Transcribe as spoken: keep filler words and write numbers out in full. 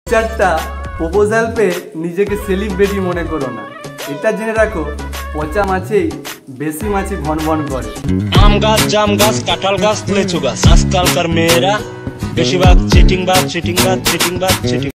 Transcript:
চারটা প্রপোজাল পেয়ে নিজেকে সেলিব্রিটি মনে করো না, এটা জেনে রাখো পচা মাছেই বেশি মাছি ভন ভন করে। আম গাছ, জাম গাছ, কাঁঠাল গাছ, লেচু গাছ, আজকালকার মেয়েরা বেশিরভাগ চিটিং বাজ চিটিং বাজ চিটিং বাজ চিটিং